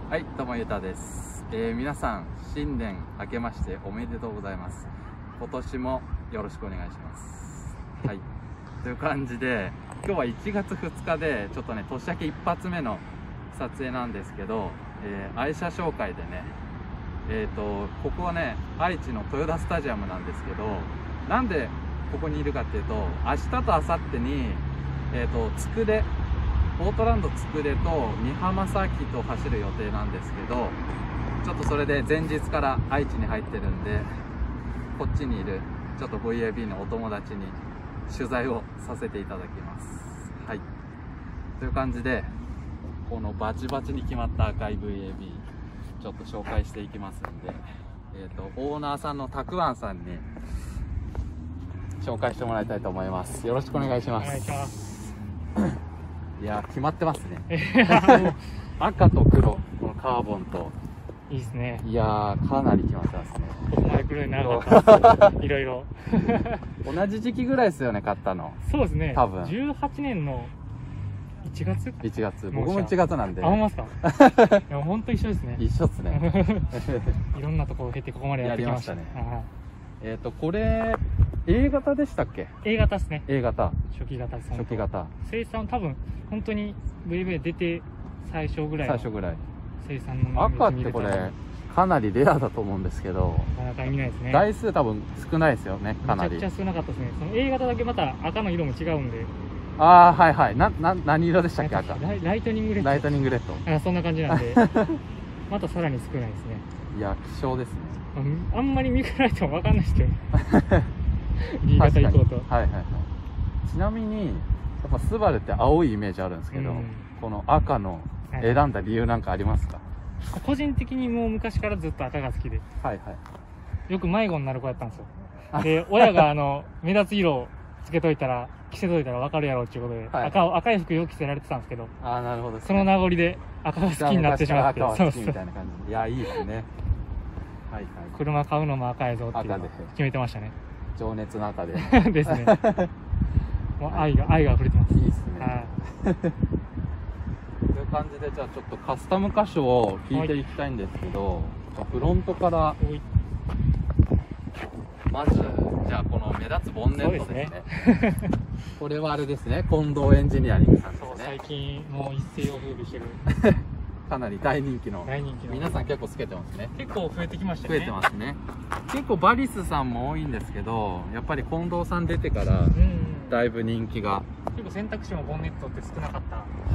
はい、どうもゆうたです。皆さん新年明けましておめでとうございます。今年もよろしくお願いします。はい、という感じで今日は1月2日でちょっとね年明け一発目の撮影なんですけど、愛車紹介でね、ここはね愛知の豊田スタジアムなんですけど、なんでここにいるかっていうと、明日と明後日につくでポートランドつくでと美浜サーキットを走る予定なんですけど、ちょっとそれで前日から愛知に入ってるんで、こっちにいるちょっと VAB のお友達に取材をさせていただきます。はい、という感じでこのバチバチに決まった赤い VAB ちょっと紹介していきますんで、オーナーさんのたくあんさんに紹介してもらいたいと思います。よろしくお願いします。 お願いします。 いや決まってますね。赤と黒、このカーボンといいですね。 いやかなり決まってますね。 ここまで来るように長かったです。いろいろ同じ時期ぐらいですよね、買ったの。 そうですね、 多分 18年の1月 1月、僕も1月なんで。 あ、ほんまですか。いや本当一緒ですね。 一緒っすね。 いろんなところを経てここまでやってきましたね。 これ A 型でしたっけ。 A 型ですね。 A 型、 初期型です。 初期型。 生産多分本当に VV 出て最初ぐらいの生産の赤ってこれかなりレアだと思うんですけど、 なかなか見ないですね。 台数多分少ないですよね、かなり。 めちゃくちゃ少なかったですね。その A 型だけまた赤の色も違うんで。 ああ、はいはい。何色でしたっけ、赤。 ライトニングレッド。 ライトニングレッド。 あ、そんな感じなんでまたさらに少ないですね。 いや希少ですね。 あんまり見比べても分かんないですけど新潟行こうと。 はいはいはい。ちなみにやっぱスバルって青いイメージあるんですけど、この赤の選んだ理由なんかありますか。 個人的にもう昔からずっと赤が好きで、 はいはい、 よく迷子になる子やったんですよ。で親が目立つ色をつけといたら着せといたら分かるやろっていうことで、赤い服よく着せられてたんですけど、 あ、なるほど、 その名残で赤が好きになってしまって。 赤好きみたいな感じ。いやいいですね。はいはい、 車買うのも赤やぞっていうのを決めてましたね。 情熱の赤でですね。もう愛が溢れてます。 いいですね。という感じで、じゃあちょっとカスタム箇所を聞いていきたいんですけど、フロントからまず、じゃあこの目立つボンネットですね。これはあれですね、近藤エンジニアリングさんですね。 最近もう一世を風靡してるかなり大人気の、皆さん結構つけてますね。 結構増えてきましたね。 増えてますね。結構バリスさんも多いんですけど、やっぱり近藤さん出てからだいぶ人気が、 結構選択肢もボンネットって少なかった。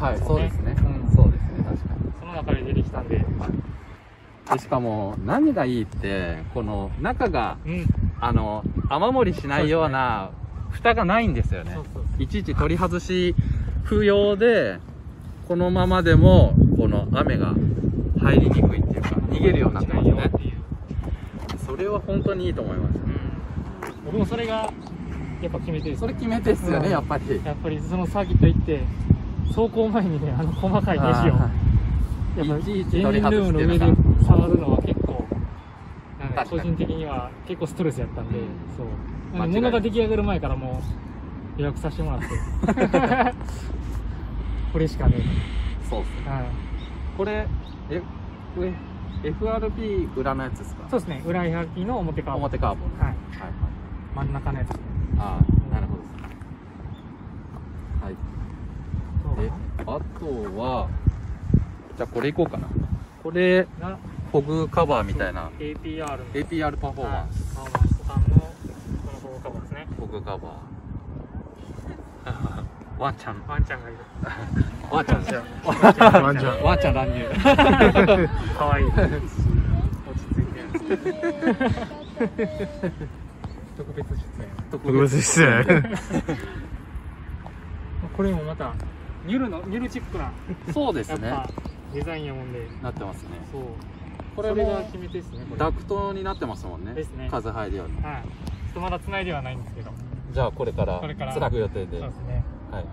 はい、そうですね、そうですね、確かに。 その中で出てきたんで、 でしかも何がいいって、この中が雨漏りしないような蓋がないんですよね。いちいち取り外し不要で、このままでもこの雨が入りにくいっていうか、逃げるようになってますね。それは本当にいいと思います。 僕もそれがやっぱ決め手です。 それ決め手ですよね、やっぱり。 やっぱりそのサーキット行って走行前にね、細かいネジをやっぱりエンジンルームの上で触るのは結構個人的には結構ストレスやったんで、そう物が出来上がる前からもう予約させてもらってこれしかね。 そうですね。これFRP 裏のやつですか。 そうですね、裏 FRP の表カーボン。 表カーボン。はいはい。 真ん中のやつ。 ああ、なるほどですね。はい。あとはじゃあこれいこうかな。これがフォグカバーみたいな APR パフォーマンス。 パフォーマンスさんのこのフォグカバーですね。 フォグカバー。ワンちゃんがいる。ワンちゃんですよ。ワンちゃん乱入。 かわいい。落ち着いて。特別出演。これもまたニュルチックな。 そうですね。 デザインやもんでなってますね。 そう。 これが決め手ですね。 ダクトになってますもんね。 ですね。 風入るように。 はい。ちょっとまだ繋いではないんですけど。 じゃあこれから繋ぐ予定で。 そうですね。はいはい。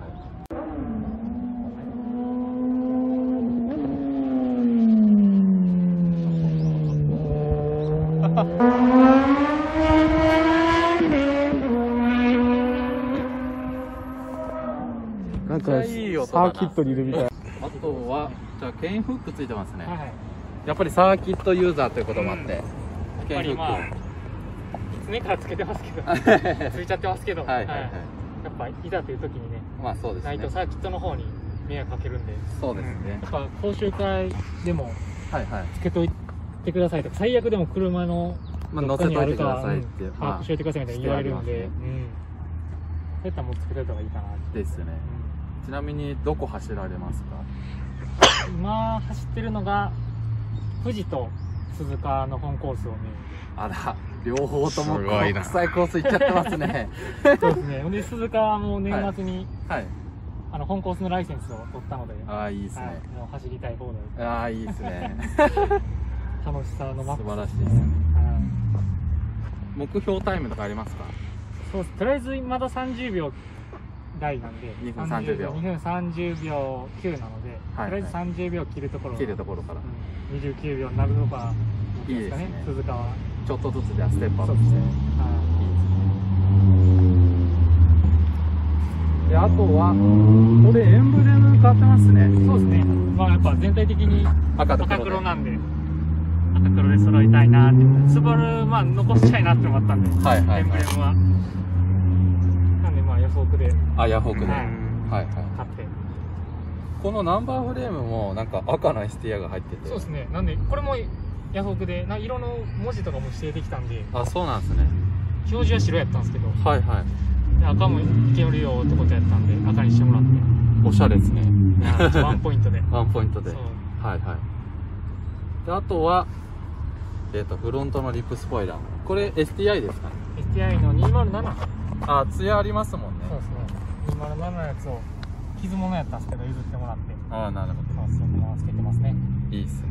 なんかサーキットにいるみたい。 あとはじゃあケインフックついてますね。 はい。 やっぱりサーキットユーザーということもあって、 やっぱりまあ常からつけてますけどついちゃってますけど、やっぱいざという時にね、 まあそうですね、 ないとサーキットの方に迷惑かけるんで、 そうですね、 やっぱ講習会でもつけといてくださいとか、最悪でも車の乗せといてくださいって把握しといてくださいみたいに言われるんで、そういったらもうつけといた方がいいかなですね。ちなみにどこ走られますか？ 今走ってるのが富士と鈴鹿の本コースをメインで。 あら、両方とも国際コース行っちゃってますね。 そうですね。で鈴鹿はもう年末に、本コースのライセンスを取ったので、 ああいいですね。 もう走りたい放題。 ああいいですね。 楽しさのマックス。 素晴らしいですね。目標タイムとかありますか？ そうです。とりあえずまだ30秒台なんで、 2分30秒。 2分30秒9なので、とりあえず30秒切るところから。29秒になるのがいいですね。鈴鹿は。 ちょっとずつではステップアップして。で、あとはこれエンブレム変わってますね。 そうですね。まあやっぱ全体的に赤黒なんで、赤黒で揃いたいなって。スバルまあ残したいなって思ったんで、エンブレムは。なんでまあヤフオクで。 ヤフオクで。買って。このナンバーフレームもなんか赤の STI が入ってて。そうですね。なんでこれもヤフオクで色の文字とかも指定できたんで。 あ、そうなんですね。 表示は白やったんですけど。赤もいけるよってことやったんで赤にしてもらって。 おしゃれですね。 ワンポイントで。 ワンポイントで。で、あとはフロントのリップスポイラー。これ STI ですかね。 STI の207。 あ、ツヤありますもんね。 そうですね。207のやつを傷物やったんですけど譲ってもらって。 ああ、なるほど。 そのままつけてますね。 いいっすね。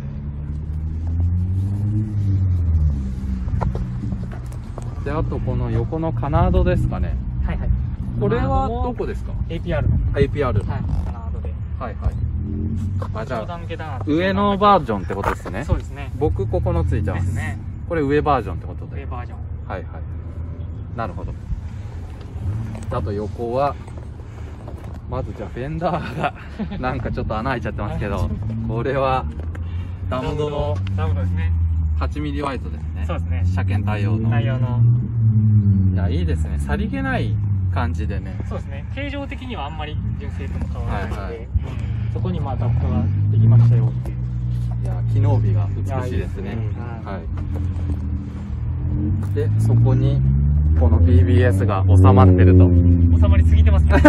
で、あとこの横のカナードですかね。これはどこですか？ APR の。 APR の。 カナードで。 あ、じゃあ上のバージョンってことですね。 そうですね。 僕ここのついてます。これ上バージョンってことで。 上バージョン。 なるほど。あと横はまずじゃあフェンダーがなんかちょっと穴開いちゃってますけど、これはダムドのですね。 8ミリワイトですね。 そうですね。 車検対応の。いや、いいですね。さりげない感じでね。そうですね。形状的にはあんまり純正とも変わらないので、そこにまあダクトができましたよっていう。 いや、機能美が美しいですね。で、そこにこの BBS が収まってると。 収まりすぎてますね。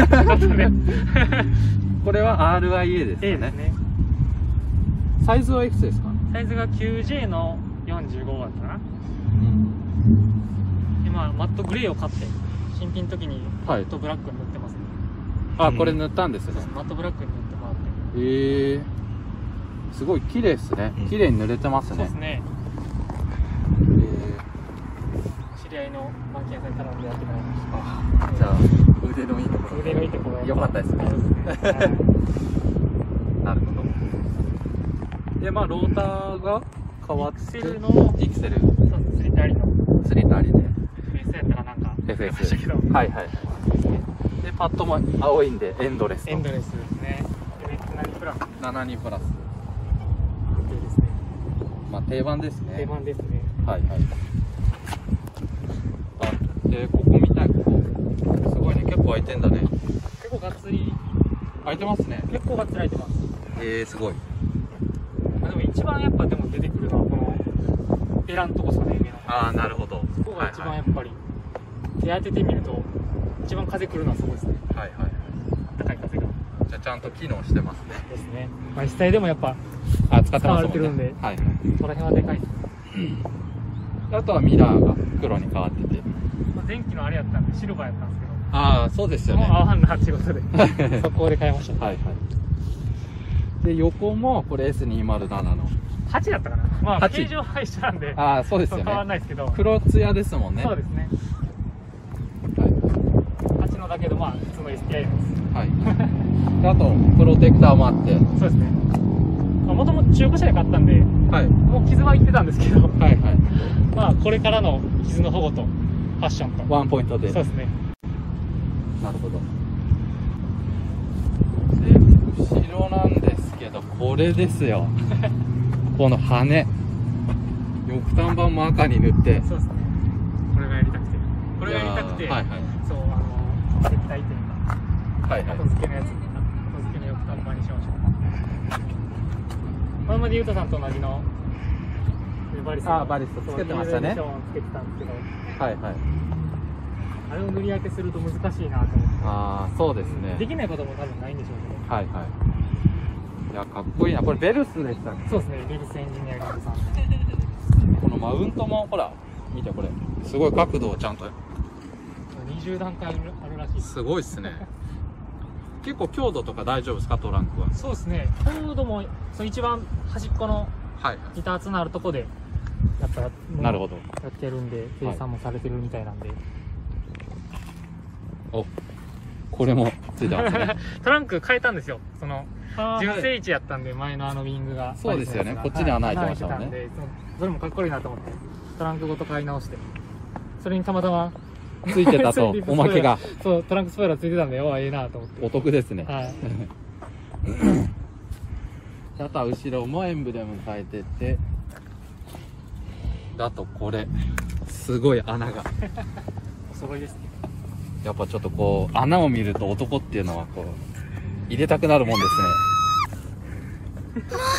これは RIA ですかね。サイズはいくつですか？ サイズが 9J の45だったかな。今マットグレーを買って新品の時にマットブラックに塗ってますね。 あ、これ塗ったんですね。 マットブラックに塗ってもらって。 すごい綺麗ですね。綺麗に塗れてますね。 そうですね。知り合いの板金屋さんに頼んでやってもらいました。 じゃあ腕のいいところ。 腕のいいところ。 良かったですね。なるほど。で、まあローターが変わって。 イクセルのイクセル。 そう、釣りたりの。 釣りたりで。 FS やったらなんか。 FS。で、パッドも青いんでエンドレス。 エンドレスですね。7プラス。 72プラス。 いいですね。 まあ定番ですね。 定番ですね。 で、ここ見たい、ここ。すごいね、結構開いてんだね。 結構がっつり。 開いてますね。 結構がっつり開いてます。 すごい。 でも一番やっぱでも出てくるのはこのエラのとこですかね、目の。 ああ、なるほど。 そこが一番やっぱり、手当ててみると、一番風来るのはそこですね。高い風が。 じゃあちゃんと機能してますね。 ですね。まあ実際でもやっぱ、使われてるんで、その辺はでかいです。 あとはミラーが黒に変わってて。 電気のあれやったんで、シルバーやったんですけど。 ああ、そうですよね。 もう合わんなっていうことで、そこで買いました。 で、横もこれ S207 の。 8だったかな。まあ、形状は一緒なんで。 ああ、そうですよね。 変わんないですけど。 黒ツヤですもんね。 そうですね。8のだけど、まあ、普通の STI です。 あと、プロテクターもあって。 そうですね。もともと中古車で買ったんで、もう傷はいってたんですけど、まあ、これからの傷の保護と、ファッションと。 ワンポイントで。 そうですね。 なるほど。で、後ろなんですけど、これですよ。 この羽、翼端板も赤に塗って。 そうですね。これがやりたくて。これがやりたくて、 はいはい。 そう、接待店が。 はいはい。 後付けのやつ、後付けの翼端板にしました。これまでゆうたさんと同じの、バリスト。 バリストつけてましたね。 つけてたんですけど。 はいはい。 あれを塗り分けすると難しいなと思って。 ああ、そうですね。 できないことも多分ないんでしょうけど。 はいはい。いや、かっこいいな。これベルスでしたね。 そうですね。ベルスエンジニアリングさん。 このマウントも、ほら、見てこれ。すごい角度をちゃんと。 20段階あるらしい。 すごいっすね。結構強度とか大丈夫ですか、トランクは。 そうですね。強度も、その一番端っこの、 はい。 板厚のあるとこで、やっぱなるほど。 やってるんで、計算もされてるみたいなんで。 お、これもついてますね。 トランク変えたんですよ。その、純正位置やったんで、前のウィングが。 そうですよね。こっちに穴開いてましたもんね。 それもかっこいいなと思って、トランクごと買い直して。それにたまたま、 ついてたと、おまけが。 そう、トランクスポイラーついてたんで、ええなと思って。 お得ですね。 はい。 あとは後ろもエンブレム変えてて、あとこれ、すごい穴が。 お揃いですね。 やっぱちょっとこう、穴を見ると男っていうのはこう、入れたくなるもんですね。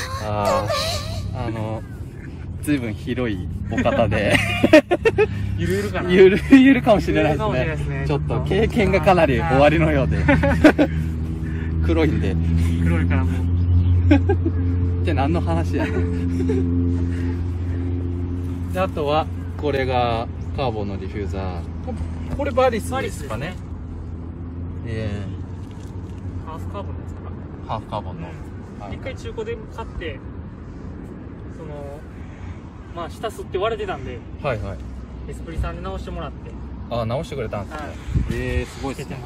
随分広いお方で。 ゆるゆるかな。 ゆるかもしれないですね。ちょっと経験がかなり終わりのようで。黒いんで。 黒いからもう。 って何の話やねん。で、あとは、これがカーボンのディフューザー。これバリスですかね。 ハーフカーボンですか。 ハーフカーボンの。 一回中古で買って、その、まあ、下吸って割れてたんで、 はいはい。 エスプリさんで直してもらって。 ああ、直してくれたんですね。すごいですね。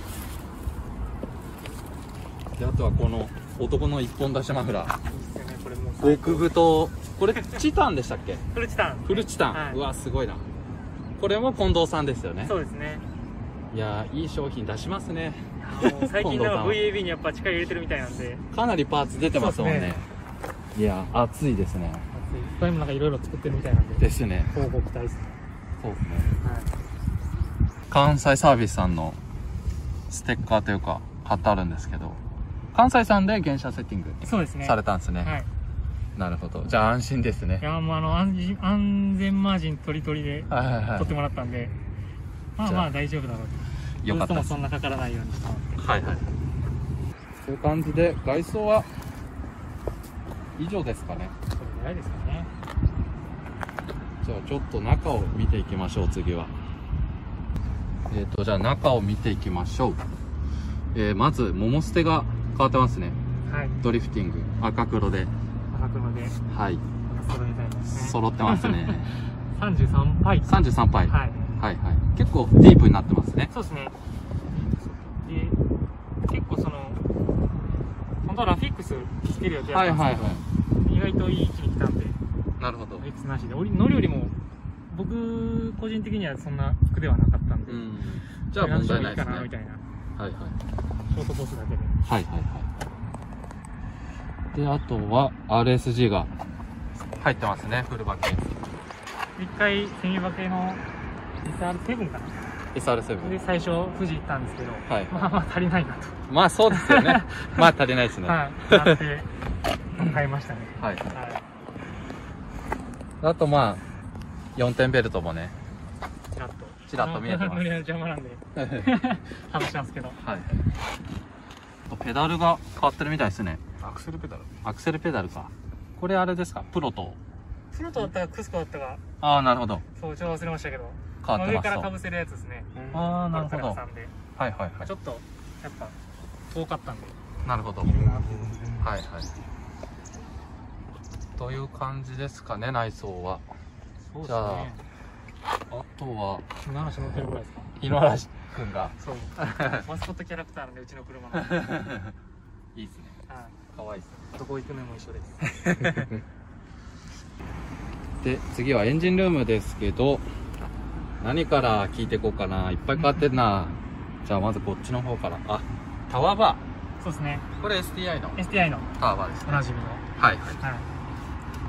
で、あとはこの男の一本出しマフラー。いいですよね、これもう。極太。これチタンでしたっけ？ フルチタン。 フルチタン。はい、うわ、すごいな。これも近藤さんですよね。 そうですね。 いやー、いい商品出しますね。 もう最近は VAB にやっぱ力入れてるみたいなんで。 かなりパーツ出てますもんね。いや、熱いですね。 他にもなんかいろいろ作ってるみたいなんで。 ですね。 交互期待ですね。 そうですね。はい。関西サービスさんのステッカーというか貼ってあるんですけど、関西さんで原車セッティングそうですね。 されたんですね。はい。なるほど。じゃあ安心ですね。 いや、もう安全マージン取り取りで取ってもらったんで、まあまあ大丈夫だろうと。よかったです。そんなかからないようにしてもらって。はいはい。 という感じで外装は以上ですかね。 それぐらいですかね。 じゃあちょっと中を見ていきましょう、次は。じゃあ中を見ていきましょう。まず、桃捨てが変わってますね。はい。ドリフティング、赤黒で。 赤黒で。はい。揃えたいですね。 揃ってますね。 33パイ。 33パイ。はい。はいはい。結構ディープになってますね。 そうですね。で、結構その、本当はラフィックスつける予定だったんですけど、はいはいはい。意外といい位置に来たんで。なるほど。ラフィックスなしで。乗るよりも、僕個人的にはそんな服ではなかったんで、 じゃあ問題ないですね。 みたいな。 はいはい。 ショートコースだけで。 はいはいはい。で、あとは RSG が入ってますね、フルバケ。 一回セミバケの SR7 かな。 SR7 で最初富士行ったんですけど、はい、まあまあ足りないなと。 まあそうですよね。まあ足りないですね。 はい。なって買いましたね。はい。はい。 あとまあ4点ベルトもね、ちらっと見えてます。 乗りの邪魔なんで外しますけど。はい。 ペダルが変わってるみたいですね。 アクセルペダル。 アクセルペダルか。これあれですか？プロト。 プロトだったかクスコだったか。 ああ、なるほど。 そう、ちょっと忘れましたけど。 変わってます。 上から被せるやつですね。 ああ、なるほど。はいはいはい。 ちょっとやっぱ遠かったんで。 なるほど。はいはい。という感じですかね、内装は。そうですね。じゃあ、あとは井ノ原乗ってるぐらいですか？ 井ノ原くんが。そう。 マスコットキャラクターなんで、うちの車の。 いいですね。はい。可愛いですね。 どこ行くのも一緒です。 で、次はエンジンルームですけど、何から聞いていこうかな。いっぱい変わってんな。じゃあまずこっちの方から。あ、タワーバー。 そうですね。 これ STI の。 STI の。 タワーバーですね。 おなじみの。 はいはい。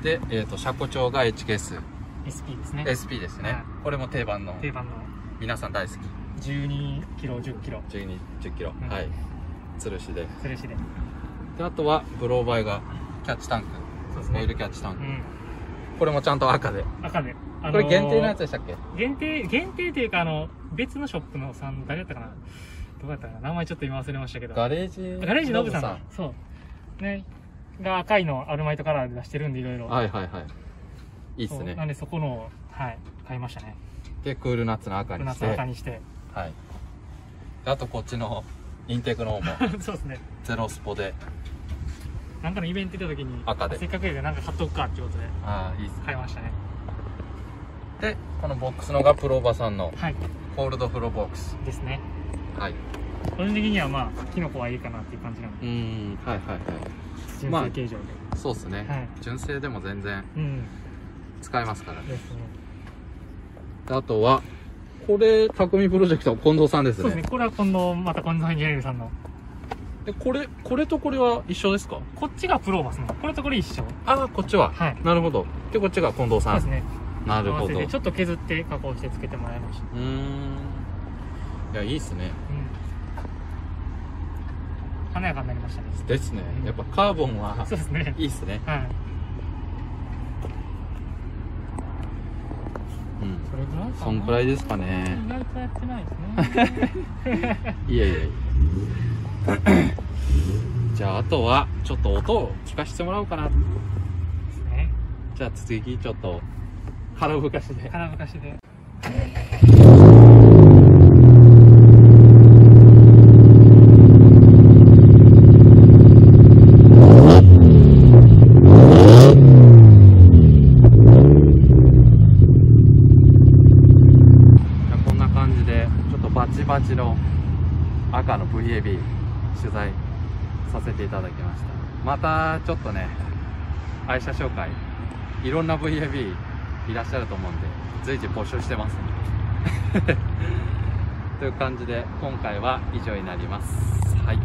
で、車庫長が HKS SP ですね。 SP ですね、 はい、 これも定番の皆さん大好き 12キロ10キロ 12、10キロ、 うん、 はい、吊るしで。 であとはブローバイがキャッチタンク、 そうですね、 オイルキャッチタンク、 うん、 これもちゃんと赤で、これ限定のやつでしたっけ？ 限定というか、別のショップのさん、誰だったかな、どうやったかな、名前ちょっと今忘れましたけど、 ガレージノブさん、そうね、が赤いのアルマイトカラーで出してるんで、いろいろ。 はいはいはい、いいっすね。 なんでそこの、はい、買いましたね。 でクールナッツの赤にして、はい。あとこっちのインテークの方もそうですね、 ゼロスポでなんかのイベント行った時に赤で、 せっかくやからなんか買っとくかっていうことで、 ああいいっすね、 買いましたね。 でこのボックスのがプローバさんのはい、 ホールドフローボックスですね。 はい、 個人的にはまあキノコはいいかなっていう感じなので、 はいはいはい、 純正形状で、 そうですね、 はい、 純正でも全然うん使えますからね。 ですね。 あとはこれ匠プロジェクト近藤さんですね。 そうですね、これは近藤エンジニアリングさんの。 でこれとこれは一緒ですか？ こっちがプローバスの、これとこれ一緒。 ああ、こっちは、はい、なるほど。でこっちが近藤さん。 そうですね、 なるほど。 ちょっと削って加工してつけてもらいました。 いや、いいっすね。 華やかになりましたね。 ですね、やっぱカーボンはそうですね、 いいっすね。 はい、それぐらいかな。 そんくらいですかね。 意外とやってないですね。 いやいやいやじゃああとはちょっと音を聞かせてもらおうかなですね。じゃあ続きちょっと腹ぶかしで。こんな感じでちょっとバチバチの赤の VAB 取材させていただきました。またちょっとね、愛車紹介いろんな VAB いらっしゃると思うんで随時募集してますのでという感じで今回は以上になります。はい。